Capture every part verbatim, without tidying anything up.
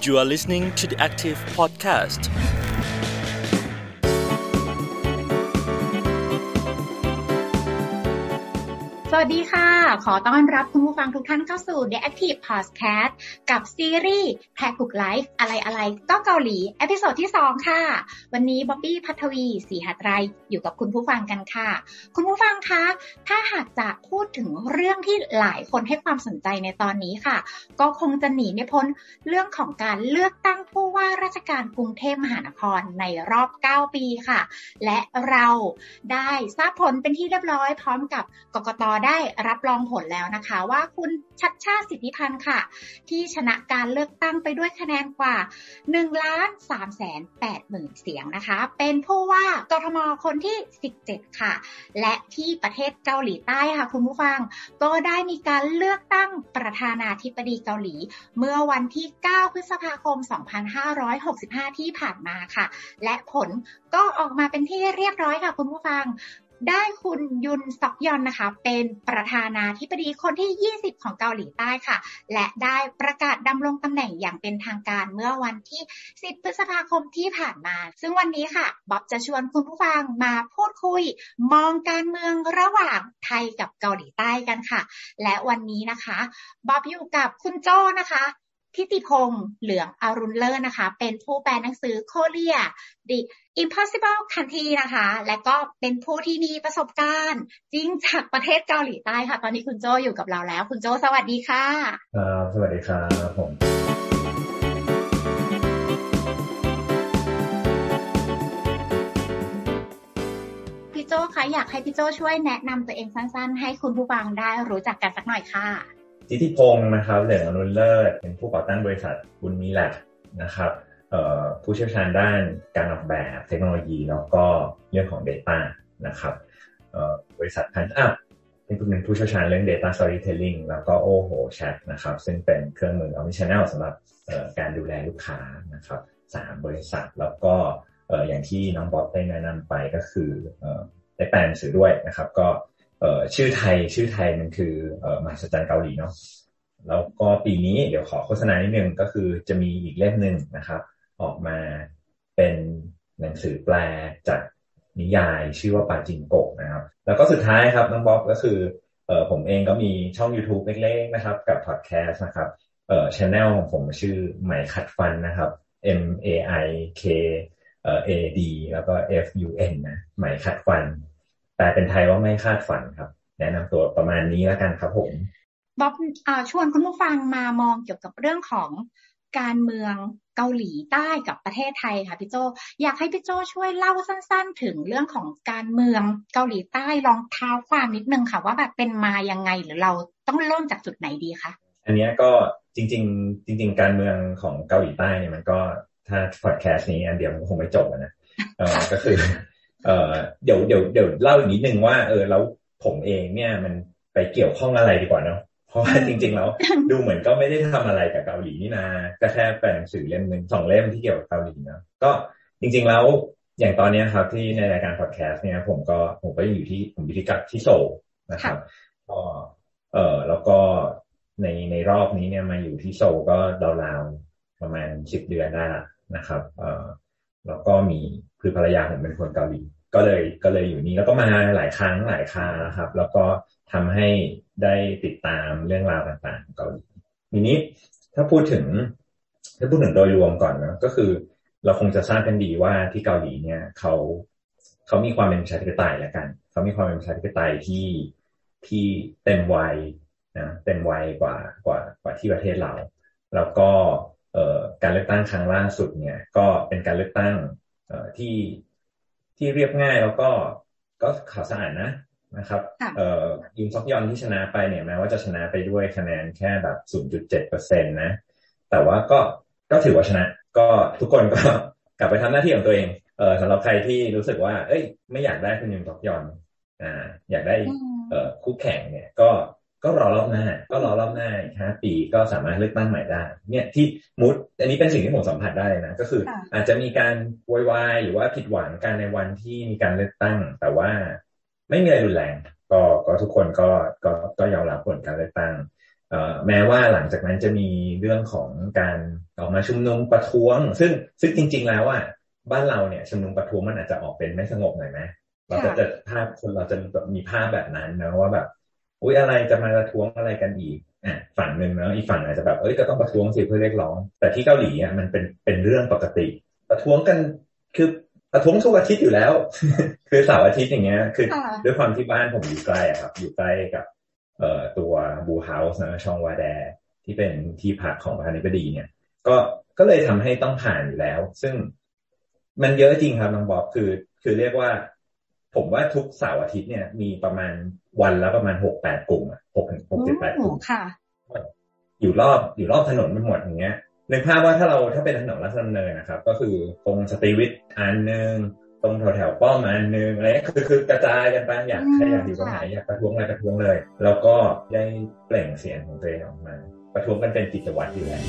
You are listening to the Active Podcast. สวัสดีค่ะขอต้อนรับคุณผู้ฟังทุกท่านเข้าสู่ The Active Podcast กับซีรีส์แพรกุกไลฟ์อะไรๆก็เกาหลีเอพิโซดที่สองค่ะวันนี้บ๊อบบี้ภัทวีศรีหไตรอยู่กับคุณผู้ฟังกันค่ะคุณผู้ฟังคะถ้าหากจะพูดถึงเรื่องที่หลายคนให้ความสนใจในตอนนี้ค่ะก็คงจะหนีไม่พ้นเรื่องของการเลือกตั้งผู้ว่าราชการกรุงเทพมหานครในรอบเก้าปีค่ะและเราได้ทราบผลเป็นที่เรียบร้อยพร้อมกับกกต.ได้รับรองผลแล้วนะคะว่าคุณชัชชาติสิทธิพันธ์ค่ะที่ชนะการเลือกตั้งไปด้วยคะแนนกว่า หนึ่งล้านสามแสนแปดหมื่น เสียงนะคะเป็นผู้ว่ากทม.คนที่สิบเจ็ดค่ะและที่ประเทศเกาหลีใต้ค่ะคุณผู้ฟังก็ได้มีการเลือกตั้งประธานาธิบดีเกาหลีเมื่อวันที่เก้าพฤษภาคมสองพันห้าร้อยหกสิบห้าที่ผ่านมาค่ะและผลก็ออกมาเป็นที่เรียบร้อยค่ะคุณผู้ฟังได้คุณยุนซอกยอนนะคะเป็นประธานาธิบดีคนที่ยี่สิบของเกาหลีใต้ค่ะและได้ประกาศดำรงตำแหน่งอย่างเป็นทางการเมื่อวันที่สิบพฤษภาคมที่ผ่านมาซึ่งวันนี้ค่ะบ๊อบจะชวนคุณผู้ฟังมาพูดคุยมองการเมืองระหว่างไทยกับเกาหลีใต้กันค่ะและวันนี้นะคะบ๊อบอยู่กับคุณโจ้นะคะทิติพงษ์เหลืองอรุณเลิศนะคะเป็นผู้แปลหนังสือ Korea The Impossible Country นะคะและก็เป็นผู้ที่มีประสบการณ์จริงจากประเทศเกาหลีใต้ค่ะตอนนี้คุณโจ้อยู่กับเราแล้วคุณโจ้สวัสดีค่ะครับสวัสดีครับผมพี่โจ้คะอยากให้พี่โจ้ช่วยแนะนำตัวเองสั้นๆให้คุณผู้ฟังได้รู้จักกันสักหน่อยค่ะทิติพงษ์นะครับเหลืองอรุณเลิศเป็นผู้ก่อตั้งบริษัทบุญมีแลบนะครับเอ่อผู้เชี่ยวชาญด้านการออกแบบเทคโนโลยีแล้วก็เรื่องของ data นะครับเอ่อบริษัท Punch Up เป็นผู้เชี่ยวชาญเรื่อง data storytelling แล้วก็ โอ โห Chat นะครับซึ่งเป็นเครื่องมือ omnichannel สำหรับเอ่อการดูแลลูกค้านะครับสามบริษัทแล้วก็เอ่ออย่างที่น้องบ๊อบได้แนะนำไปก็คือเอ่อได้แปลหนังสือด้วยนะครับก็เอ่อชื่อไทยชื่อไทยมันคือเอ่อมหัศจรรย์เกาหลีเนาะแล้วก็ปีนี้เดี๋ยวขอโฆษณานิดนึงก็คือจะมีอีกเล่มนึงนะครับออกมาเป็นหนังสือแปลจากนิยายชื่อว่าปาจิงโกะนะครับแล้วก็สุดท้ายครับน้องบ๊อบก็คือเอ่อผมเองก็มีช่อง YouTube เล็กๆนะครับกับพอดแคสต์นะครับเอ่อ channel ของผมชื่อไหมขัดฟันนะครับ M A I K เอ่อ A D แล้วก็ F U N นะไหมขัดฟันแปลเป็นไทยว่าไม่คาดฝันครับแนะนำตัวประมาณนี้แล้วกันครับผมบ๊อบชวนคุณผู้ฟังมามองเกี่ยวกับเรื่องของการเมืองเกาหลีใต้กับประเทศไทยค่ะพี่โจอยากให้พี่โจช่วยเล่าสั้นๆถึงเรื่องของการเมืองเกาหลีใต้ลองเท้าความนิดนึงค่ะว่าแบบเป็นมายังไงหรือเราต้องเริ่มจากจุดไหนดีคะอันนี้ก็จริงๆจริงๆการเมืองของเกาหลีใต้เนี่ยมันก็ถ้าพอดแคสต์นี้อันเดียวมันคงไม่จบนะเออก็คือเอ่อเดี๋ยวเดี๋ยวเดี๋ยวเล่าอีกนิดนึงว่าเออแล้วผมเองเนี่ยมันไปเกี่ยวข้องอะไรดีกว่าเนาะเพราะว่าจริงๆแล้วดูเหมือนก็ไม่ได้ทำอะไรกับเกาหลีนี่นาก็แค่แปลหนังสือเล่มนึงสองเล่มที่เกี่ยวกับเกาหลีนะก็จริงๆแล้วอย่างตอนนี้ครับที่ในรายการพอดแคสต์เนี่ยผมก็ผมก็อยู่ที่ผมอยู่ที่กับที่โซลนะครับก็เออแล้วก็ในในรอบนี้เนี่ยมาอยู่ที่โซลก็ราวๆประมาณสิบเดือนได้นะครับเออแล้วก็มีคือภรรยาผมเป็นคนเกาหลีก็เลยก็เลยอยู่นี่แล้วก็มาหลายครั้งหลายครานะครับแล้วก็ทำให้ได้ติดตามเรื่องราวต่างๆของเกาหลีทีนี้ถ้าพูดถึงถ้าพูดถึงโดยรวมก่อนนะก็คือเราคงจะทราบกันดีว่าที่เกาหลีเนี่ยเขาเขามีความเป็นประชาธิปไตยแล้วกันเขามีความเป็นประชาธิปไตยที่ที่เต็มวัยนะเต็มวัยกว่ากว่ากว่าที่ประเทศเราแล้วก็เอ่อการเลือกตั้งครั้งล่าสุดเนี่ยก็เป็นการเลือกตั้งเอ่อที่ที่เรียบง่ายแล้วก็ก็ข่าวสารนะนะครับเอ่อยุนซอกยอนที่ชนะไปเนี่ยแม้ว่าจะชนะไปด้วยคะแนนแค่แบบ ศูนย์จุดเจ็ดเปอร์เซ็นต์ นะแต่ว่าก็ก็ถือว่าชนะก็ทุกคนก็กลับไปทำหน้าที่ของตัวเองเอ่อสำหรับใครที่รู้สึกว่าเอ้ยไม่อยากได้คุณยุนซอกยอนอ่าอยากได้เอ่อคู่แข่งเนี่ยก็ก็รอรอบหน้าก็รอรอบหน้าอีกห้าปีก็สามารถเลือกตั้งใหม่ได้เนี่ยที่มุดอันนี้เป็นสิ่งที่ผมสัมผัสได้เลยนะก็คืออาจจะมีการโวยวายหรือว่าผิดหวังกันในวันที่มีการเลือกตั้งแต่ว่าไม่มีอะไรรุนแรงก็ก็ทุกคนก็ก็ก็ยอมรับผลการเลือกตั้งเอ่อแม้ว่าหลังจากนั้นจะมีเรื่องของการออกมาชุมนุมประท้วงซึ่งซึ่งจริงๆแล้วอ่ะบ้านเราเนี่ยชุมนุมประท้วงมันอาจจะออกเป็นไม่สงบหน่อยไหมเราก็จะภาพคนเราจะมีภาพแบบนั้นนะว่าแบบอุ๊ยอะไรจะมาประท้วงอะไรกันอีกอ่ะฝั่งนึงเนาะอีกฝั่งอาจจะแบบเอ้ยก็ต้องประท้วงสิเพื่อเรียกร้องแต่ที่เกาหลีอ่ะมันเป็นเป็นเรื่องปกติประท้วงกันคือประท้วงทุกอาทิตย์อยู่แล้ว คือเสาร์อาทิตย์อย่างเงี้ยคือด้วยความที่บ้านผมอยู่ใกล้อะครับอยู่ใกล้กับเอ่อตัวบูเฮาส์นะช่องวาแดที่เป็นที่พักของประธานาธิบดีเนี่ยก็ก็เลยทำให้ต้องผ่านอยู่แล้วซึ่งมันเยอะจริงครับน้องบ๊อบคือคือเรียกว่าผมว่าทุกเสาร์อาทิตย์เนี่ยมีประมาณวันละประมาณหกแปดกลุ่มอ่ะหกหกเจ็ดแปดกลุ่มค่ะอยู่รอบอยู่รอบถนนไปหมดอย่างเงี้ยนึกภาพว่าถ้าเราถ้าเป็นถนนราชดำเนินนะครับก็คือตรงสตรีวิทอันนึงตรงแถวแถวป้อมอันนึงอะไรคือคือกระจายกันไปอยากใครอยากอยู่ตรงไหนอยากประท้วงอะไรประท้วงเลยแล้วก็ได้เปล่งเสียงของตัวเองออกมาประท้วงกันเป็นกิจวัตรอยู่แล้ว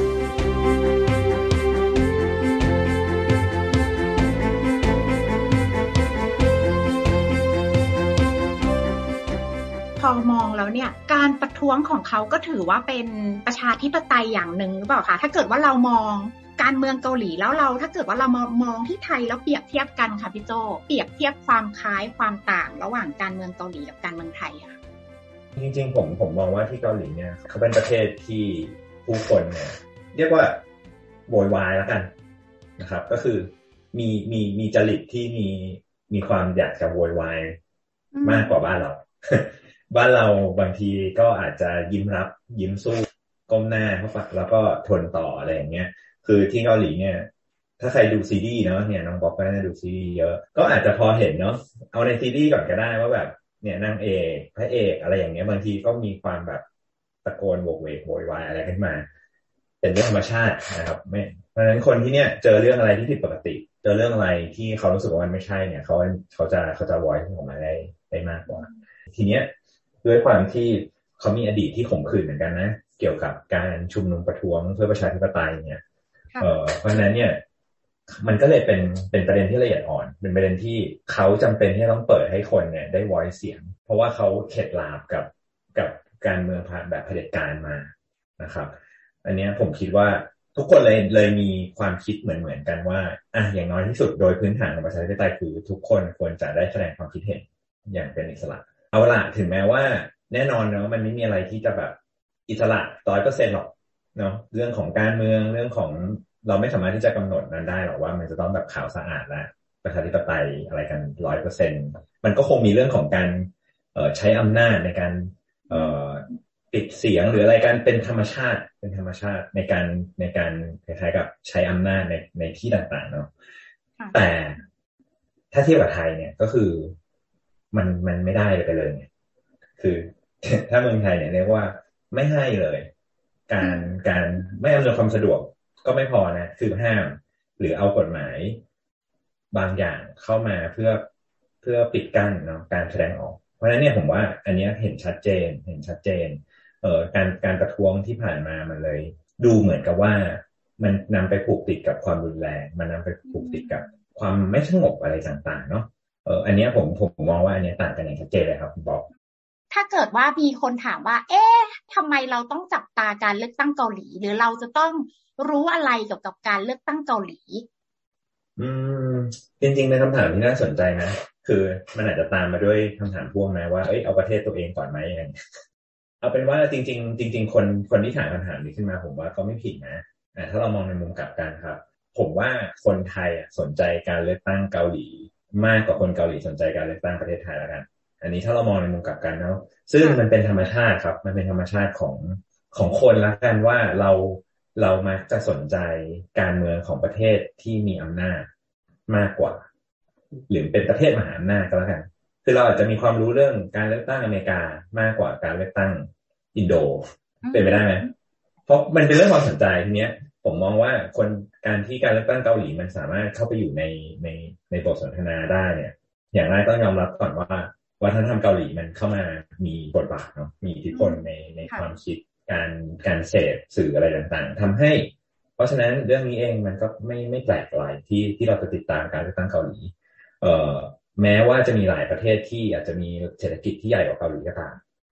พอมองแล้วเนี่ยการประท้วงของเขาก็ถือว่าเป็นประชาธิปไตยอย่างหนึ่งหรือเปล่าคะถ้าเกิดว่าเรามองการเมืองเกาหลีแล้วเราถ้าเกิดว่าเรามามองที่ไทยแล้วเปรียบเทียบกันค่ะพี่โจเปรียบเทียบความคล้ายความต่างระหว่างการเมืองเกาหลีกับการเมืองไทยค่ะจริงๆผมผมมองว่าที่เกาหลีเนี่ยเขาเป็นประเทศที่ผู้คนเนี่ยเรียกว่าโวยวายแล้วกันนะครับก็คือมีมีมีจริตที่มีมีความอยากจะโวยวายมากกว่าบ้านเรา บ้านเราบางทีก็อาจจะยิ้มรับยิ้มสู้ก้มหน้าเข้าไปแล้วก็ทนต่ออะไรอย่างเงี้ยคือที่เกาหลีเนี่ยถ้าใครดูซีรีส์เนาะเนี่ยน้องบอกก็น่าดูซีรีส์เยอะก็อาจจะพอเห็นเนาะเอาในซีรีส์ก่อนก็ได้ว่าแบบเนี่ยนางเอกพระเอกอะไรอย่างเงี้ยบางทีก็มีความแบบตะโกนโวกเวกโวยวายอะไรขึ้นมาเป็นเรื่องธรรมชาตินะครับไม่เพราะฉะนั้นคนที่เนี่ยเจอเรื่องอะไรที่ผิดปกติเจอเรื่องอะไรที่เขารู้สึกว่ามันไม่ใช่เนี่ยเขาเขาจะเขาจะ voice ออกมาได้ได้มากกว่าทีเนี้ยด้วยความที่เขามีอดีตที่ขมขื่นเหมือนกันนะเกี่ยวกับการชุมนุมประท้วงเพื่อประชาธิปไตยเนี่ยเอ่อเพราะฉะนั้นเนี่ยมันก็เลยเป็นเป็นประเด็นที่ละเอียดอ่อนเป็นประเด็นที่เขาจำเป็นที่จะต้องเปิดให้คนเนี่ยได้ voice เสียงเพราะว่าเขาเข็ดหลาบกับกับการเมืองแบบเผด็จการมานะครับอันนี้ผมคิดว่าทุกคนเลยเลยมีความคิดเหมือนเหมือนกันว่าอ่ะอย่างน้อยที่สุดโดยพื้นฐานของประชาธิปไตยคือทุกคนควรจะได้แสดงความคิดเห็นอย่างเป็นอิสระเอาล่ะถึงแม้ว่าแน่นอนเนาะมันไม่มีอะไรที่จะแบบอิสระ ร้อยเปอร์เซ็นต์ หรอกเนาะเรื่องของการเมืองเรื่องของเราไม่สามารถที่จะกำหนดนั้นได้หรอกว่ามันจะต้องแบบขาวสะอาดและประชาธิปไตยอะไรกัน ร้อยเปอร์เซ็นต์ มันก็คงมีเรื่องของการเอ่อใช้อำนาจในการเอ่อปิดเสียงหรืออะไรกันเป็นธรรมชาติเป็นธรรมชาติในการในการคล้ายๆกับใช้อำนาจในในที่ต่างๆเนาะแต่ถ้าเทียบกับไทยเนี่ยก็คือมันมันไม่ได้ไปเลยเนี่ยคือถ้าเมืองไทยเนี่ยเรียกว่าไม่ให้เลยการการไม่อำนวยความสะดวกก็ไม่พอนะคือห้ามหรือเอากฎหมายบางอย่างเข้ามาเพื่อเพื่อปิดกั้นเนาะการแสดงออกเพราะฉะนั้นเนี่ยผมว่าอันนี้เห็นชัดเจนเห็นชัดเจนเอ่อการการประท้วงที่ผ่านมามันเลยดูเหมือนกับว่ามันนำไปผูกติดกับความรุนแรงมันนำไปผูกติดกับความไม่สงบอะไรต่างๆเนาะเอออันนี้ผมผมมองว่าอันนี้ต่างกันอย่างชัดเจนเลยครับคุณบอกถ้าเกิดว่ามีคนถามว่าเอ๊ะทำไมเราต้องจับตาการเลือกตั้งเกาหลีหรือเราจะต้องรู้อะไรเกี่ยวกับการเลือกตั้งเกาหลีอืมจริงๆเป็นคำถามที่น่าสนใจนะคือมันอาจจะตามมาด้วยคำถามพ่วงนะว่าเอ้ยเอาประเทศตัวเองก่อนไหมอย่างเอาเป็นว่าจริงๆจริงๆคนคนที่ถามคำถามนี้ขึ้นมาผมว่าก็ไม่ผิดนะถ้าเรามองในมุมกลับกันครับผมว่าคนไทยสนใจการเลือกตั้งเกาหลีมากกว่าคนเกาหลีสนใจการเลือกตั้งประเทศไทยแล้วกันอันนี้ถ้าเรามองในมุมกลับกันเนาะซึ่งมันเป็นธรรมชาติครับมันเป็นธรรมชาติของของคนละกันว่าเราเรามักจะสนใจการเมืองของประเทศที่มีอำนาจมากกว่าหรือเป็นประเทศมหาอำนาจก็แล้วกันคือเราอาจจะมีความรู้เรื่องการเลือกตั้งอเมริกามากกว่าการเลือกตั้งอินโดเป็นไปได้ไหมเพราะมันเป็นเรื่องความสนใจทีเนี้ยผมมองว่าคนการที่การเลือกตั้งเกาหลีมันสามารถเข้าไปอยู่ในในในบทสนทนาได้เนี่ยอย่างแรกต้องยอมรับก่อนว่าวัฒนธรรมเกาหลีมันเข้ามามีบทบาทเนาะมีอิทธิพลในในความคิดการการเสพสื่ออะไรต่างๆทำให้เพราะฉะนั้นเรื่องนี้เองมันก็ไม่ไม่แปลกอะไรที่ที่เราจะติดตามการเลือกตั้งเกาหลีเอ่อแม้ว่าจะมีหลายประเทศที่อาจจะมีเศรษฐกิจที่ใหญ่กว่าเกาหลีก็ตาม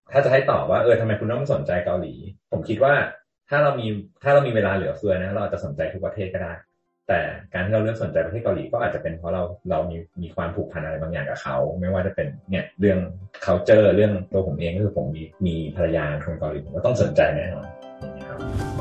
ถ้าจะให้ตอบว่าเออทำไมคุณต้องสนใจเกาหลีผมคิดว่าถ้าเรามีถ้าเรามีเวลาเหลือเฟือนะเราอาจจะสนใจทุกประเทศก็ได้แต่การที่เราเลือกสนใจประเทศเกาหลีก็อาจจะเป็นเพราะเราเรามีมีความผูกพันอะไรบางอย่างกับเขาไม่ว่าจะเป็นเนี่ยเรื่อง culture เรื่องตัวผมเองก็คือผมมีมีภรรยาคนเกาหลีผมก็ต้องสนใจแน่นอนนะครับ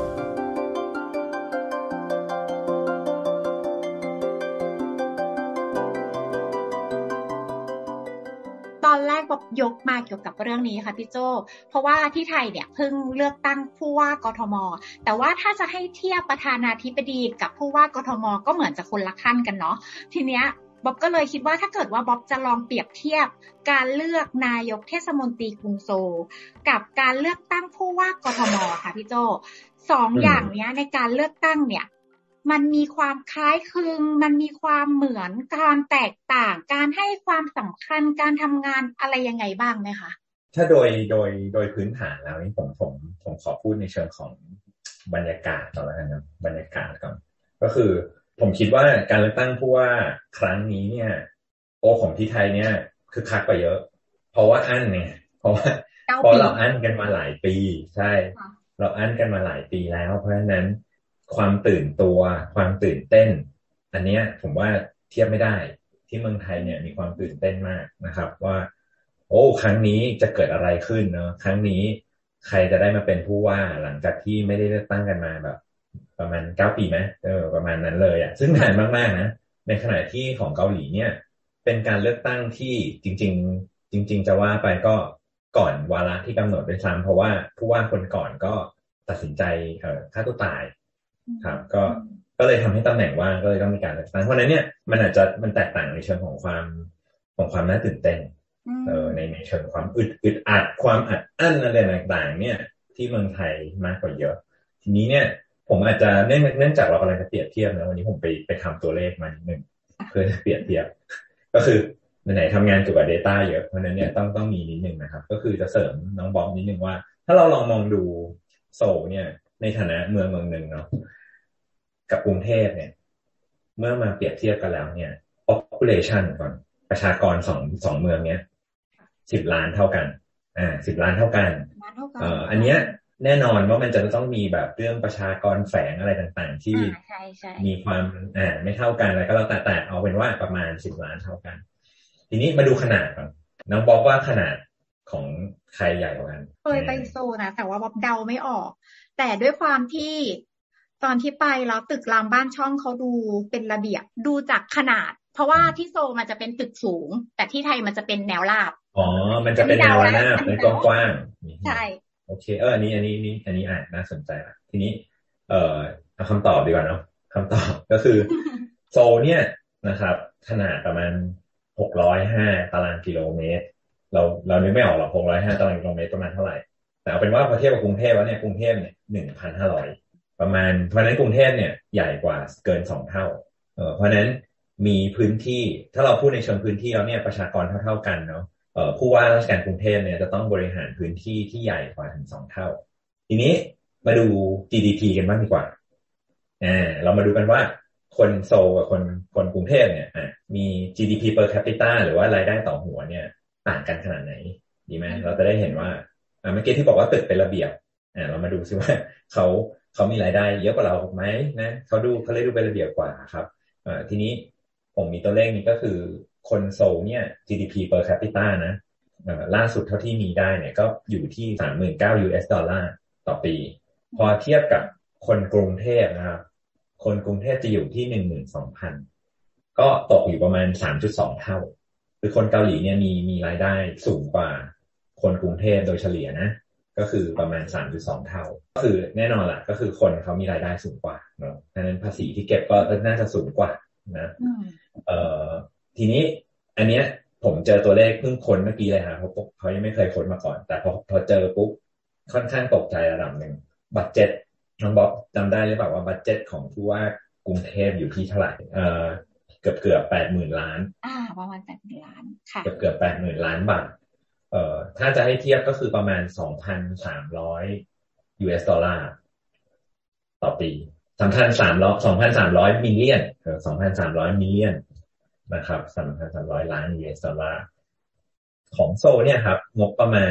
ตอนแรกบ๊อบยกมาเกี่ยวกับเรื่องนี้ค่ะพี่โจเพราะว่าที่ไทยเนี่ยเพิ่งเลือกตั้งผู้ว่ากทมแต่ว่าถ้าจะให้เทียบประธานาธิบดีกับผู้ว่ากทมก็เหมือนจะคนละขั้นกันเนาะทีเนี้ยบ๊อบก็เลยคิดว่าถ้าเกิดว่าบ๊อบจะลองเปรียบเทียบการเลือกนายกเทศมนตรีกรุงโซลกับการเลือกตั้งผู้ว่ากทมค่ะพี่โจสองอย่างเนี้ยในการเลือกตั้งเนี่ยมันมีความคล้ายคลึงมันมีความเหมือนการแตกต่างการให้ความสำคัญการทำงานอะไรยังไงบ้างไหมคะถ้าโดยโดยโดยพื้นฐานแล้วนี่ผมผมผมขอพูดในเชิงของบรรยากาศก่อนแล้วกันนะบรรยากาศก่อนก็คือผมคิดว่าการเลือกตั้งผู้ว่าครั้งนี้เนี่ยโอ้ของที่ไทยเนี่ยคือคักไปเยอะเพราะว่าอั้นเนี่ยเพราะว่าเพราะเราอั้นกันมาหลายปีใช่เราอั้นกันมาหลายปีแล้วเพราะฉะนั้นความตื่นตัวความตื่นเต้นอันเนี้ยผมว่าเทียบไม่ได้ที่เมืองไทยเนี่ยมีความตื่นเต้นมากนะครับว่าโอ้ครั้งนี้จะเกิดอะไรขึ้นเนาะครั้งนี้ใครจะได้มาเป็นผู้ว่าหลังจากที่ไม่ได้เลือกตั้งกันมาแบบประมาณเก้าปีไหมเออประมาณนั้นเลยอ่ะซึ่งนานมากๆนะในขณะที่ของเกาหลีเนี่ยเป็นการเลือกตั้งที่จริงๆจริงๆจะว่าไปก็ก่อนวาระที่กำหนดด้วยซ้ำเพราะว่าผู้ว่าคนก่อนก็ตัดสินใจเอ่อฆ่าตัวตายครับก็ก็เลยทำให้ตำแหน่งว่างก็เลยต้องมีการเลือกตั้งเพราะนั้นเนี่ยมันอาจจะมันแตกต่างในเชิงของความของความน่าตื่นเต้นเออในในเชิงความอึดอึดอัดความอัดอั้นอะไรต่างๆเนี่ยที่เมืองไทยมากกว่าเยอะทีนี้เนี่ยผมอาจจะเนื่องเนื่องจากเรากำลังจะเปรียบเทียบนะวันนี้ผมไปไปทำตัวเลขมานิดนึงเพื่อเปรียบเทียบก็คือไหนๆทำงานเกี่ยวกับ data เยอะเพราะนั้นเนี่ยต้องต้องมีนิดนึงนะครับก็คือจะเสริมน้องบอมนิดนึงว่าถ้าเราลองมองดูโซลเนี่ยในฐานะเมืองเมืองหนึ่งเนาะกับกรุงเทพเนี่ยเมื่อมาเปรียบเทียบกันแล้วเนี่ย population ก่อนประชากรสองสองเมืองเนี้ยสิบล้านเท่ากันอ่าสิบล้านเท่ากันเอ่ออันเนี้ยแน่นอนว่ามันจะต้องมีแบบเรื่องประชากรแฝงอะไรต่างๆที่มีความอ่าไม่เท่ากันอะไรก็แล้วแต่แต่เอาเป็นว่าประมาณสิบล้านเท่ากันทีนี้มาดูขนาดก่อนน้องบอกว่าขนาดของใครใหญ่กว่ากันเคยไปโซนะแต่ว่าบ๊อบเดาไม่ออกแต่ด้วยความที่ตอนที่ไปแล้วตึกรามบ้านช่องเขาดูเป็นระเบียบดูจากขนาดเพราะว่าที่โซมันจะเป็นตึกสูงแต่ที่ไทยมันจะเป็นแนวราบอ๋อมันจะเป็นแนวราบเป็นกว้างๆใช่โอเคเอออันนี้อันนี้นี่อันนี้อ่ะน่าสนใจละทีนี้เอ่อเอาคำตอบดีกว่าเนาะคำตอบก็คือโซเนี่ยนะครับขนาดประมาณหกร้อยห้าตารางกิโลเมตรเราเรานึกไม่ออกหรอกหกร้อยห้าตารางกิโลเมตรประมาณเท่าไหร่แต่เอาเป็นว่าพอเทียบกับกรุงเทพแล้วเนี่ยกรุงเทพเนี่ย หนึ่งพันห้าร้อย ประมาณเพราะนั้นกรุงเทพเนี่ยใหญ่กว่าเกินสองเท่าเออเพราะนั้นมีพื้นที่ถ้าเราพูดในเชิงพื้นที่แล้วเนี่ยประชากรเท่าๆกันเนาะเอ่อผู้ว่าราชการกรุงเทพเนี่ยจะต้องบริหารพื้นที่ที่ใหญ่กว่าถึงสองเท่าทีนี้มาดู จี ดี พี กันบ้างดีกว่าอ่าเรามาดูกันว่าคนโซลกับคนคนกรุงเทพเนี่ยอ่ะมี จี ดี พี per capita หรือว่ารายได้ต่อหัวเนี่ยต่างกันขนาดไหนดีไหมเราจะได้เห็นว่าอ่าเมื่อกี้ที่บอกว่าตึกเป็นระเบียบอ่าเรามาดูซิว่าเขาเขามีรายได้เยอะกว่าเราไหมนะเขาดูเขาเลยดูเป็นระเบียบกว่าครับอ่าทีนี้ผมมีตัวเลขนี้ก็คือคนโซลเนี่ย จี ดี พี per capita นะอ่าล่าสุดเท่าที่มีได้เนี่ยก็อยู่ที่ สามหมื่นเก้าพัน ยู เอส ดอลลาร์ต่อปีพอเทียบกับคนกรุงเทพนะครับคนกรุงเทพจะอยู่ที่ หนึ่งหมื่นสองพัน ก็ตกอยู่ประมาณ สามจุดสอง เท่าคือคนเกาหลีเนี่ยมีมีรายได้สูงกว่าคนกรุงเทพโดยเฉลี่ยนะก็คือประมาณ สามจุดสอง เท่าก็คือแน่นอนแหละก็คือคนเขามีรายได้สูงกว่าเนาะดังนั้นภาษีที่เก็บก็น่าจะสูงกว่านะเอ่อทีนี้อันเนี้ยผมเจอตัวเลขเพิ่งค้นเมื่อกี้เลยฮะเพราะเขายังไม่เคยค้นมาก่อนแต่พอพอเจอปุ๊บค่อนข้างตกใจระดับหนึ่งบัดเจ็ตน้องบ๊อบจำได้หรือเปล่าว่าบัดเจ็ตของผู้ว่ากรุงเทพอยู่ที่เท่าไหร่เอ่อเกือบเกือบแปดหมื่นล้านอ่าประมาณแปดหมื่นล้านค่ะเกือบเกือบแปดหมื่นล้านบาทเอ่อถ้าจะให้เทียบก็คือประมาณ สองพันสามร้อย ยู เอส ดอลลาร์ต่อปี สองพันสามร้อย สองพันสามร้อย มิลเลียนเออ สองพันสามร้อย มิลเลียนนะครับ สองพันสามร้อย ล้าน ยู เอส ดอลลาร์ของโซเนี่ยครับงบประมาณ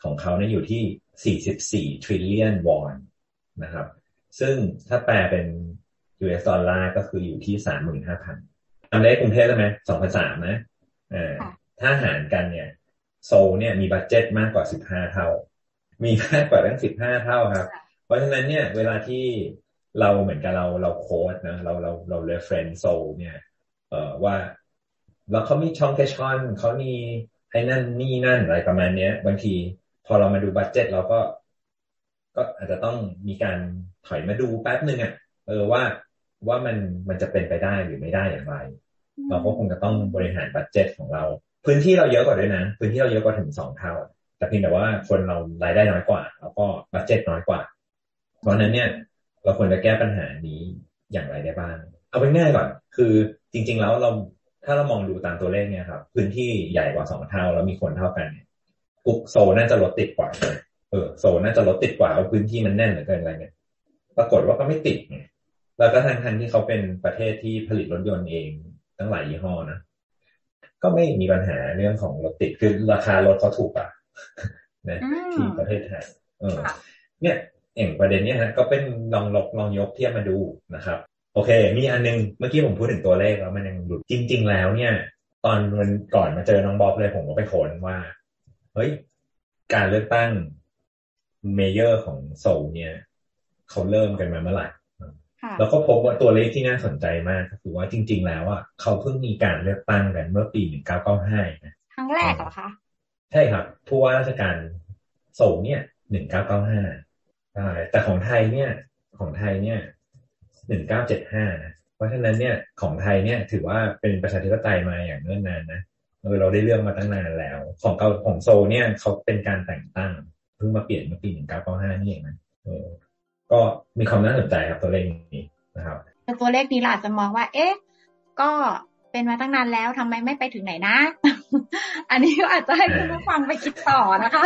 ของเขาเนี่ยอยู่ที่สี่สิบสี่ trillion วอนนะครับซึ่งถ้าแปลเป็น ยู เอส ดอลลาร์ก็คืออยู่ที่ สามหมื่นห้าพัน ทำได้กรุงเทพได้ไหม สองพันสามร้อย นะเอ่อถ้าหารกันเนี่ยโซลเนี่ยมีบัดเจ็ตมากกว่าสิบห้าเท่ามีมากกว่าตั้งสิบห้าเท่าครับเพราะฉะนั้นเนี่ยเวลาที่เราเหมือนกับเราเราโค้ดนะเราเราเรา reference โซลเนี่ยเอ่อว่าแล้วเขามีช่องแคชคอนเขามีไอ้นั่นนี่นั่นอะไรประมาณนี้บางทีพอเรามาดูบัดเจ็ตเราก็ก็อาจจะต้องมีการถอยมาดูแป๊บนึงอ่ะเออว่าว่ามันมันจะเป็นไปได้หรือไม่ได้อย่างไรเราก็คงจะต้องบริหารบัดเจ็ตของเราพื้นที่เราเยอะกว่าด้วยนะพื้นที่เราเยอะกว่าถึงสองเท่าแต่เพียงแต่ว่าคนเรารายได้น้อยกว่าแล้วก็บัดเจ็ตน้อยกว่าเพราะนั้นเนี่ยเราควรจะแก้ปัญหานี้อย่างไรได้บ้างเอาเป็นง่ายก่อนคือจริงๆแล้วเราถ้าเรามองดูตามตัวเลขเนี่ยครับพื้นที่ใหญ่กว่าสองเท่าแล้วมีคนเท่ากันเนี่ยปุ๊บโซลน่าจะรถติดกว่าเออโซลน่าจะรถติดกว่าเอาพื้นที่มันแน่นเหลือเกินอะไรเนี่ยปรากฏว่าก็ไม่ติดไงแล้วก็ทั้งๆที่เขาเป็นประเทศที่ผลิตรถยนต์เองตั้งหลายยี่ห้อนะก็ไม่มีปัญหาเรื่องของรถติดคือราคารถเขาถูกอ่ะนะที่ประเทศไทยเออเนี่ยเองประเด็นเนี้ยฮะก็เป็นลองลองลองยกเทียบมาดูนะครับโอเคมีอันนึงเมื่อกี้ผมพูดถึงตัวเลขแล้วมันยังหลุดจริงๆแล้วเนี่ยตอนวันก่อนมาเจอน้องบ๊อบเลยผมก็ไปค้นว่าเฮ้ยการเลือกตั้งเมเยอร์ของโซลเนี่ยเขาเริ่มกันมาเมื่อไหร่แล้วก็พบว่าตัวเลขที่น่าสนใจมากก็คือว่าจริงๆแล้วอ่ะเขาเพิ่งมีการเลือกตั้งกันเมื่อปีหนึ่งเก้าเก้าห้านะครั้งแรกเหรอคะใช่ครับผู้ว่าราชการโซลเนี่ยหนึ่งเก้าเก้าห้าใช่แต่ของไทยเนี่ยของไทยเนี่ยหนึ่งเก้าเจ็ดห้านะเพราะฉะนั้นเนี่ยของไทยเนี่ยถือว่าเป็นประชาธิปไตยมาอย่างเนิ่นนานนะเออเราได้เรื่องมาตั้งนานแล้วของเกาของโซลเนี่ยเขาเป็นการแต่งตั้งเพิ่งมาเปลี่ยนเมื่อปีหนึ่งเก้าเก้าห้านี่เองนะเออก็มีความน่าสนใจครับตัวเลขนี้นะครับแต่ตัวเลขนี้เราอาจจะมองว่าเอ๊ะก็เป็นมาตั้งนานแล้วทำไมไม่ไปถึงไหนนะ อันนี้ก็อาจจะให้คุณผู้ฟังไปคิดต่อนะคะ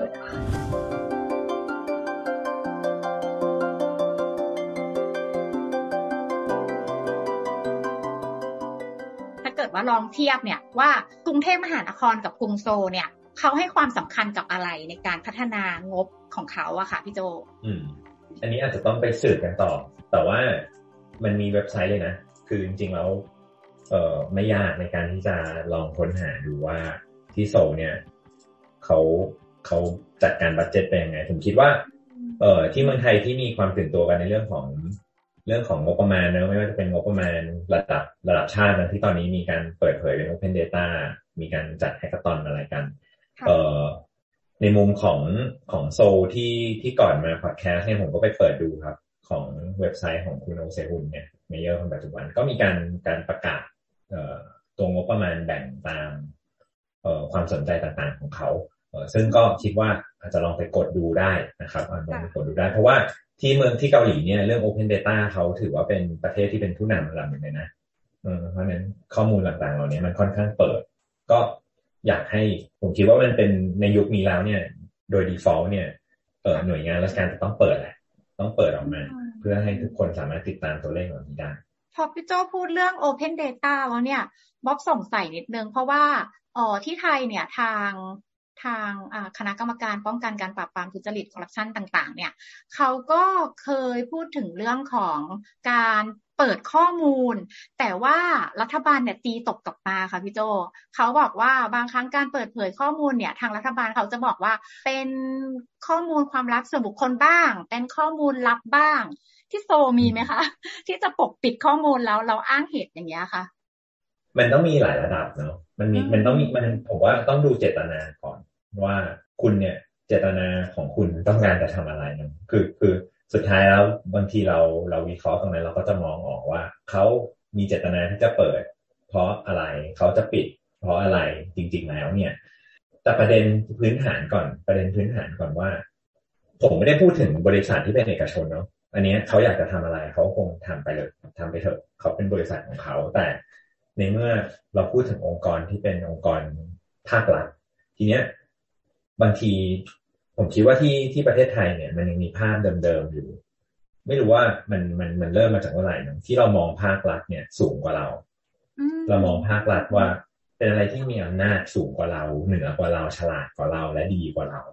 ถ้าเกิดว่าลองเทียบเนี่ยว่ากรุงเทพมหานครกับกรุงโซลเนี่ยเขาให้ความสำคัญกับอะไรในการพัฒนางบของเขาอะค่ะพี่โจอืมอันนี้อาจจะต้องไปสืบกันต่อแต่ว่ามันมีเว็บไซต์เลยนะคือจริงๆแล้วเอ่อไม่ยากในการที่จะลองค้นหาดูว่าที่โซลเนี่ยเขาเขาจัดการบัดเจ็ตเป็นยังไงผมคิดว่าเอ่อที่เมืองไทยที่มีความตื่นตัวกันในเรื่องของเรื่องของงบประมาณนะไม่ว่าจะเป็นงบประมาณระดับระดับชาตินะที่ตอนนี้มีการเปิดเผยเป็น Open Data มีการจัดแฮกเกอร์ธอนอะไรกันเอ่อในมุมของของโซลที่ที่ก่อนมาพอดแคสต์เนี่ยผมก็ไปเปิดดูครับของเว็บไซต์ของคุณโอเซฮุนเนี่ยเมเยอร์คนปัจจุบันก็มีการการประกาศเอ่อตัวงบประมาณแบ่งตามเอ่อความสนใจต่างๆของเขาเอ่อซึ่งก็คิดว่าอาจจะลองไปกดดูได้นะครับลองไปกดดูได้เพราะว่าที่เมืองที่เกาหลีเนี่ยเรื่อง Open Data เขาถือว่าเป็นประเทศที่เป็นผู้นำระดับหนึ่งเลยนะเออเพราะฉะนั้นข้อมูลต่างๆเหล่านี้มันค่อนข้างเปิดก็อยากให้ผมคิดว่ามันเป็นในยุคนี้แล้วเนี่ยโดย default เนี่ยเอ่อหน่วยงานราชการจะต้องเปิดแหละต้องเปิดออกมาเพื่อให้ทุกคนสามารถติดตามตัวเลขเหล่านี้ได้พอพี่โจ้พูดเรื่อง Open Data แล้วเนี่ยบ๊อบสงสัยนิดนึงเพราะว่าอ๋อที่ไทยเนี่ยทางทางคณะกรรมการป้องกันการปราบปรามทุจริตคอร์รัปชันต่างๆเนี่ยเขาก็เคยพูดถึงเรื่องของการเปิดข้อมูลแต่ว่ารัฐบาลเนี่ยตีตกกลับมาค่ะพี่โจเขาบอกว่าบางครั้งการเปิดเผยข้อมูลเนี่ยทางรัฐบาลเขาจะบอกว่าเป็นข้อมูลความลับส่วนบุคคลบ้างเป็นข้อมูลลับบ้างที่โซมีไหมคะที่จะปกปิดข้อมูลแล้วเราอ้างเหตุอย่างเงี้ยค่ะมันต้องมีหลายระดับเนาะมันมีมันต้องมีมันผมว่าต้องดูเจตนาก่อนว่าคุณเนี่ยเจตนาของคุณต้องการจะทำอะไรนะคือคือสุดท้ายแล้วบางทีเราเราวิเคราะห์ตรงนั้นเราก็จะมองออกว่าเขามีเจตนาที่จะเปิดเพราะอะไรเขาจะปิดเพราะอะไรจริงๆแล้วเนี่ยแต่ประเด็นพื้นฐานก่อนประเด็นพื้นฐานก่อนว่าผมไม่ได้พูดถึงบริษัทที่เป็นเอกชนเนาะอันนี้เขาอยากจะทำอะไรเขาคงทำไปเลยทำไปเถอะเขาเป็นบริษัทของเขาแต่ในเมื่อเราพูดถึงองค์กรที่เป็นองค์กรภาครัฐทีเนี้ยบางทีผมคิดว่าที่ที่ประเทศไทยเนี่ยมันยังมีภาพเดิมๆอยู่ไม่รู้ว่ามันมันมันเริ่มมาจากเมื่อไหร่นะที่เรามองภาครัฐเนี่ยสูงกว่าเราเรามองภาครัฐว่าเป็นอะไรที่มีอำนาจสูงกว่าเราเหนือกว่าเราฉลาดกว่าเราและดีกว่าเรา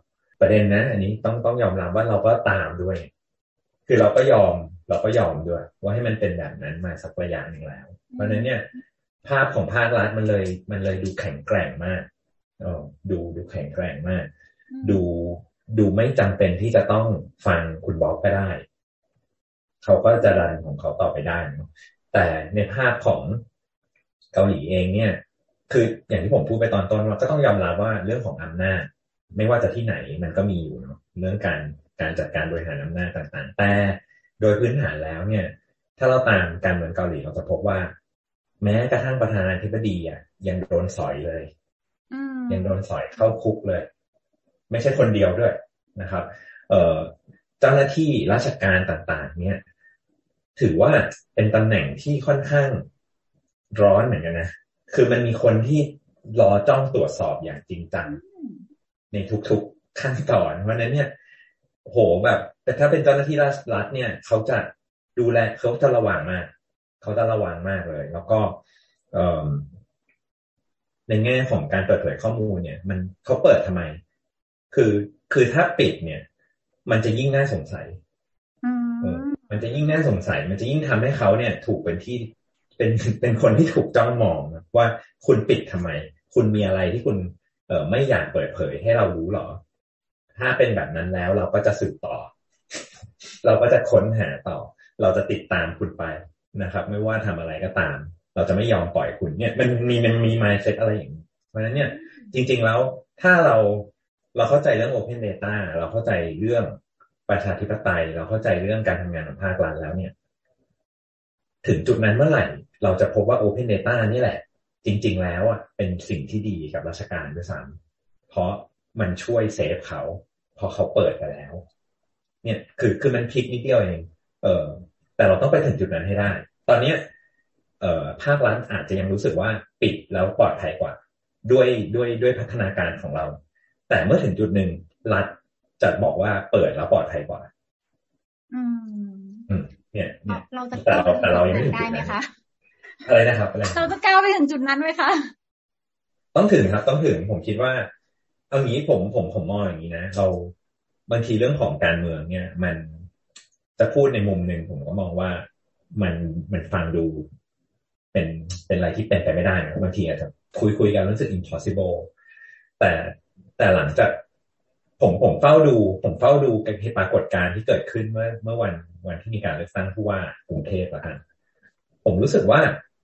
ประเด็นนะอันนี้ต้องต้องยอมรับว่าเราก็ตามด้วยคือเราก็ยอมเราก็ยอมด้วยว่าให้มันเป็นแบบนั้นมาสักระยะหนึ่งแล้วเพราะฉะนั้นเนี่ยภาพของภาครัฐมันเลยมันเลยดูแข็งแกร่งมากอ๋อดูดูแข็งแกร่งมากดูดูไม่จำเป็นที่จะต้องฟังคุณบ๊อบก็ได้เขาก็จะรันของเขาต่อไปได้แต่ในภาพของเกาหลีเองเนี่ยคืออย่างที่ผมพูดไปตอนต้นเราก็ต้องยอมรับว่าเรื่องของอำนาจไม่ว่าจะที่ไหนมันก็มีอยู่เนาะเรื่องการการจัดการบริหารอำนาจต่างๆแต่โดยพื้นฐานแล้วเนี่ยถ้าเราตามการเมืองเกาหลีเราจะพบว่าแม้กระทั่งประธานาธิบดีอ่ะยังโดนสอยเลยยังโดนสอยเข้าคุกเลยไม่ใช่คนเดียวด้วยนะครับเอ่อเจ้าหน้าที่ราชการต่างๆเนี่ยถือว่าเป็นตำแหน่งที่ค่อนข้างร้อนเหมือนกันนะคือมันมีคนที่รอจ้องตรวจสอบอย่างจริงจังในทุกๆขั้นตอนเพราะนั้นเนี่ยโหแบบแต่ถ้าเป็นเจ้าหน้าที่รัฐเนี่ยเขาจะดูแลเขาจะระวังมากเขาจะระวังมากเลยแล้วก็เอ่อในแง่ของการเปิดเผยข้อมูลเนี่ยมันเขาเปิดทำไมคือคือถ้าปิดเนี่ยมันจะยิ่งน่าสงสัยมันจะยิ่งน่าสงสัยมันจะยิ่งทำให้เขาเนี่ยถูกเป็นที่เป็นเป็นคนที่ถูกจ้องมองนะว่าคุณปิดทำไมคุณมีอะไรที่คุณเอ่อไม่อยากเปิดเผยให้เรารู้หรอถ้าเป็นแบบนั้นแล้วเราก็จะสืบต่อเราก็จะค้นหาต่อเราจะติดตามคุณไปนะครับไม่ว่าทำอะไรก็ตามเราจะไม่ยอมปล่อยคุณเนี่ยมันมีมันมี mindset อะไรอย่างนี้เพราะฉะนั้นเนี่ยจริงๆแล้วถ้าเราเราเข้าใจเรื่อง Open Data เราเข้าใจเรื่องประชาธิปไตยเราเข้าใจเรื่องการทำงานของภาครัฐแล้วเนี่ยถึงจุดนั้นเมื่อไหร่เราจะพบว่า Open Data นี่แหละจริงๆแล้วอ่ะเป็นสิ่งที่ดีกับราชการด้วยซ้ำเพราะมันช่วยเซฟเขาพอเขาเปิดไปแล้วเนี่ยคือคือมันพลิกนิดเดียวเองเออแต่เราต้องไปถึงจุดนั้นให้ได้ตอนนี้เอ่อภาครัฐอาจจะยังรู้สึกว่าปิดแล้วปลอดภัยกว่าด้วยด้วยด้วยพัฒนาการของเราแต่เมื่อถึงจุดหนึ่งรัฐจะบอกว่าเปิดแล้วปลอดภัยกว่าอืมอืมเนี่ยเนี่ยเราจะแต่เราแต่เรายังไม่ถึงจุดนั้นอะไรนะครับอะไรเราจะก้าวไปถึงจุดนั้นไหมคะต้องถึงครับต้องถึงผมคิดว่าเอางี้ผมผมผมมองอย่างนี้นะเราบางทีเรื่องของการเมืองเนี่ยมันจะพูดในมุมหนึ่งผมก็มองว่ามันมันฟังดูเป็นเป็นอะไรที่เป็นไปไม่ได้นะบางทีอาจจะคุยคุยกันรู้สึก impossible แต่แต่หลังจากผมผมเฝ้าดูผมเฝ้าดูการปรากฏการณ์ที่เกิดขึ้นเมื่อเมื่อวันวันที่มีการเลือกตั้งผู้ว่ากรุงเทพแล้วกันผมรู้สึกว่า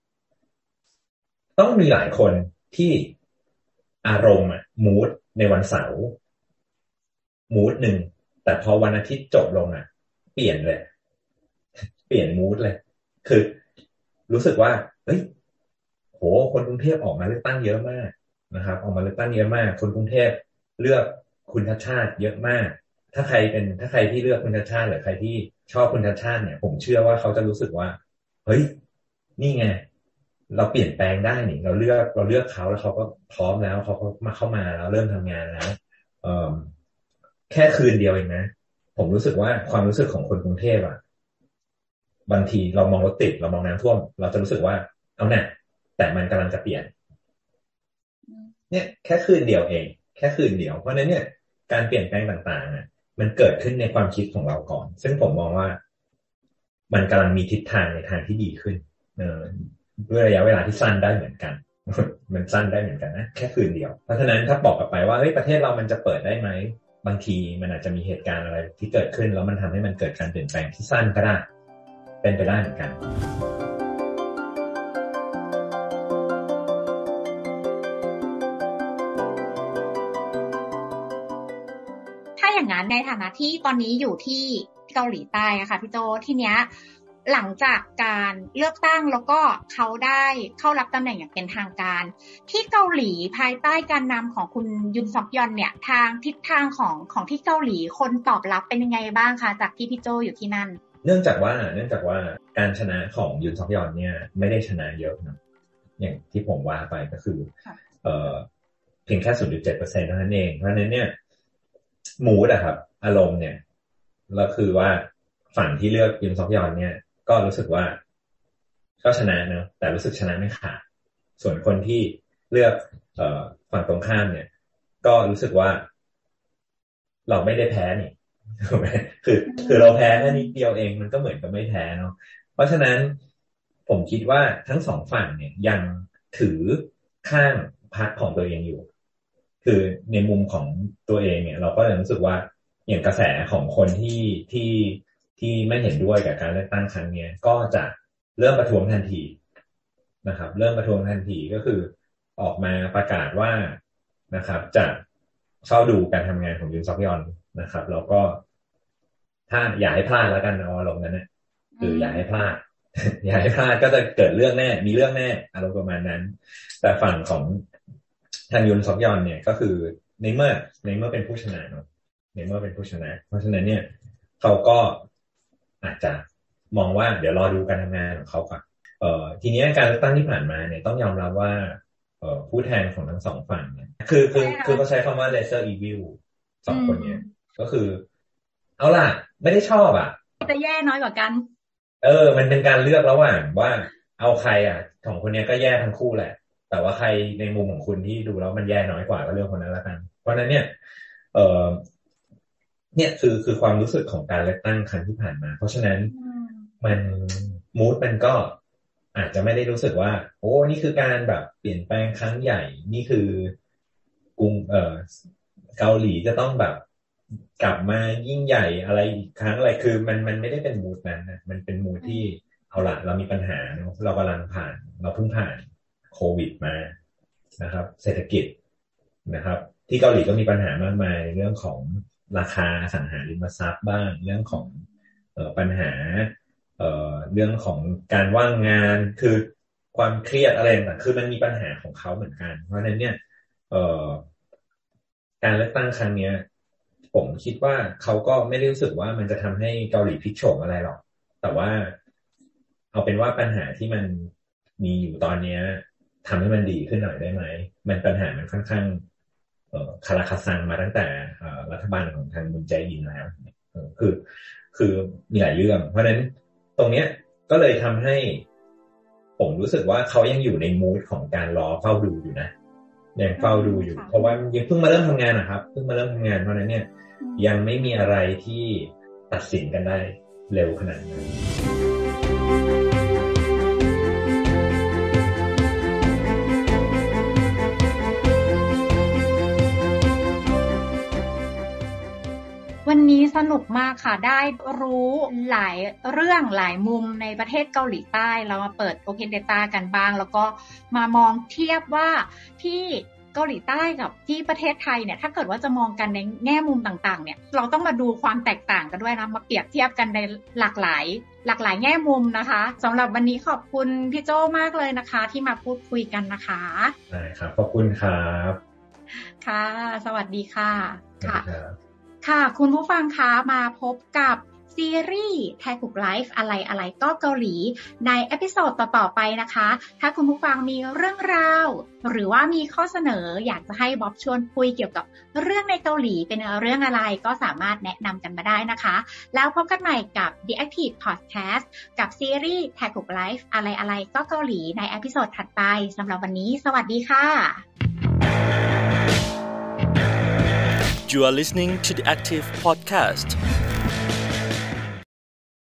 ต้องมีหลายคนที่อารมณ์อะมูดในวันเสาร์มูดหนึ่งแต่พอวันอาทิตย์จบลงอ่ะเปลี่ยนเลยเปลี่ยนมูดเลยคือรู้สึกว่าเฮ้ยโหคนกรุงเทพออกมาเลือกตั้งเยอะมากนะครับออกมาเลือกตั้งเยอะมากคนกรุงเทพเลือกคุณชัชชาติเยอะมากถ้าใครเป็นถ้าใครที่เลือกคุณชัชชาติหรือใครที่ชอบคุณชัชชาติเนี่ยผมเชื่อว่าเขาจะรู้สึกว่าเฮ้ยนี่ไงเราเปลี่ยนแปลงได้นี่เราเลือกเราเลือกเขาแล้วเขาก็พร้อมแล้วเขาก็มาเข้ามาแล้วเริ่มทำงานแล้วเอ่อแค่คืนเดียวเองนะผมรู้สึกว่าความรู้สึกของคนกรุงเทพอ่ะบางทีเรามองรถติดเรามองน้ำท่วมเราจะรู้สึกว่าเอาแน่แต่มันกำลังจะเปลี่ยนเนี่ยแค่คืนเดียวเองแค่คืนเดียวเพราะนั้นเนี่ยการเปลี่ยนแปลงต่างๆอ่ะมันเกิดขึ้นในความคิดของเราก่อนซึ่งผมมองว่ามันกำลังมีทิศทางในทางที่ดีขึ้นเออด้วยระยะเวลาที่สั้นได้เหมือนกันมันสั้นได้เหมือนกันนะแค่คืนเดียวเพราะฉะนั้นถ้าบอกกลับไปว่าเฮ้ยประเทศเรามันจะเปิดได้ไหมบางทีมันอาจจะมีเหตุการณ์อะไรที่เกิดขึ้นแล้วมันทำให้มันเกิดการเปลี่ยนแปลงที่สั้นก็ได้เป็นไปได้เหมือนกันถ้าอย่างนั้นในฐานะที่ตอนนี้อยู่ที่เกาหลีใต้อะค่ะพี่โจทีเนี้ยหลังจากการเลือกตั้งแล้วก็เขาได้เข้ารับตำแหน่งอย่างเป็นทางการที่เกาหลีภายใต้การนำของคุณยุนซอกยอนเนี่ยทางทิศทางของของที่เกาหลีคนตอบรับเป็นยังไงบ้างคะจากที่พี่โจอยู่ที่นั่นเนื่องจากว่าเนื่องจากว่าการชนะของยุนซอกยอนเนี่ยไม่ได้ชนะเยอะนะอย่างที่ผมว่าไปก็คือเอ่อเพียงแค่ ศูนย์จุดเจ็ดเปอร์เซ็นต์ เท่านั้นเองเพราะฉะนั้นเนี่ยมูดอะครับอารมณ์เนี่ยแล้วคือว่าฝั่งที่เลือกยุนซอกยอนเนี่ยก็รู้สึกว่าก็ชนะเนอะแต่รู้สึกชนะไม่ขาดส่วนคนที่เลือกเอ่อฝั่งตรงข้ามเนี่ยก็รู้สึกว่าเราไม่ได้แพ้นี่ถูกไหมคือคือเราแพ้แค่นิดเดียวเองมันก็เหมือนกับไม่แพ้เนาะเพราะฉะนั้นผมคิดว่าทั้งสองฝั่งเนี่ยยังถือข้างพรรคของตัวเองอยู่คือในมุมของตัวเองเนี่ยเราก็เลยรู้สึกว่าอย่างกระแสของคนที่ที่ที่ไม่เห็นด้วยกับการเลือกตั้งครั้งนี้ก็จะเริ่มประท้วงทันทีนะครับเริ่มประท้วงทันทีก็คือออกมาประกาศว่านะครับจะเฝ้าดูการทำงานของยุนซอกยอนนะครับแล้วก็ถ้าอย่าให้พลาดแล้วกันเอาอารมณ์นั้นนะคืออย่าให้พลาด อย่าให้พลาดก็จะเกิดเรื่องแน่มีเรื่องแน่อารมณ์ประมาณนั้นแต่ฝั่งของทางยุนซอกยอนเนี่ยก็คือในเมื่อในเมื่อเป็นผู้ชนะเนาะในเมื่อเป็นผู้ชนะเพราะฉะนั้นเนี่ยเขาก็อาจจะมองว่าเดี๋ยวรอดูการทำงานของเขาก่อนเอ่อทีนี้การเลือกตั้งที่ผ่านมาเนี่ยต้องยอมรับว่าเอ่อผู้แทนของทั้งสองฝั่งเนี่ยคือคือคือเขาใช้คำว่า lesser evil สองคนเนี่ยก็คือเอาล่ะไม่ได้ชอบอ่ะจะแย่น้อยกว่ากันเออมันเป็นการเลือกระหว่างว่าเอาใครอ่ะสองคนนี้ก็แย่ทั้งคู่แหละแต่ว่าใครในมุมของคุณที่ดูแล้วมันแย่น้อยกว่าก็เลือกคนนั้นละกันเพราะนั้นเนี่ยเออเนี่ยคือคือความรู้สึกของการเลือกตั้งครั้งที่ผ่านมาเพราะฉะนั้นมันมูดมันก็อาจจะไม่ได้รู้สึกว่าโอ้นี่คือการแบบเปลี่ยนแปลงครั้งใหญ่นี่คือกรุงเออเกาหลีจะต้องแบบกลับมายิ่งใหญ่อะไรอีกครั้งอะไรคือมันมันไม่ได้เป็นมูดนั้นนะมันเป็นมูดที่เอาละเรามีปัญหาเนาะเรากำลังผ่านเราเพิ่งผ่านโควิดมานะครับเศรษฐกิจนะครับที่เกาหลีก็มีปัญหามากมายในเรื่องของราคาอสังหาริมทรัพย์บ้างเรื่องของเอ่อปัญหาเอ่อเรื่องของการว่างงานคือความเครียดอะไรต่างๆคือมันมีปัญหาของเขาเหมือนกันเพราะฉะนั้นเนี่ยเอ่อการเลือกตั้งครั้งเนี้ยผมคิดว่าเขาก็ไม่ได้รู้สึกว่ามันจะทำให้เกาหลีพลิกโฉมอะไรหรอกแต่ว่าเอาเป็นว่าปัญหาที่มันมีอยู่ตอนนี้ทำให้มันดีขึ้นหน่อยได้ไหมมันปัญหามันค่อนข้างเอ่อคาราคาซังมาตั้งแต่รัฐบาลของทางมุนแจอินแล้วคือคือมีหลายเรื่องเพราะฉะนั้นตรงเนี้ยก็เลยทำให้ผมรู้สึกว่าเขายังอยู่ในมูดของการรอเฝ้าดูอยู่นะยังเฝ้าดูอยู่เพราะว่ายังเพิ่งมาเริ่มทำงานนะครับเพิ่งมาเริ่มทำงานเพราะนั้นเนี่ยยังไม่มีอะไรที่ตัดสินกันได้เร็วขนาดนั้นวันนี้สนุกมากค่ะได้รู้หลายเรื่องหลายมุมในประเทศเกาหลีใต้เรามาเปิด Open Data กันบ้างแล้วก็มามองเทียบว่าที่เกาหลีใต้กับที่ประเทศไทยเนี่ยถ้าเกิดว่าจะมองกันในแง่มุมต่างๆเนี่ยเราต้องมาดูความแตกต่างกันด้วยนะมาเปรียบเทียบกันในหลากหลายหลากหลายแง่มุมนะคะสำหรับวันนี้ขอบคุณพี่โจ้มากเลยนะคะที่มาพูดคุยกันนะคะได้ครับขอบคุณครับค่ะสวัสดีค่ะค่ะค่ะคุณผู้ฟังคะมาพบกับซีรีส์แทกุกไลฟ์อะไรอะไรก็เกาหลีในเอพิโซดต่อๆไปนะคะถ้าคุณผู้ฟังมีเรื่องราวหรือว่ามีข้อเสนออยากจะให้บ๊อบชวนคุยเกี่ยวกับเรื่องในเกาหลีเป็นเรื่องอะไรก็สามารถแนะนำกันมาได้นะคะแล้วพบกันใหม่กับ The Active Podcast กับซีรีส์แทกุกไลฟ์อะไรอะไรก็เกาหลีในเอพิโซดถัดไปสำหรับวันนี้สวัสดีค่ะ You are listening to the Active Podcast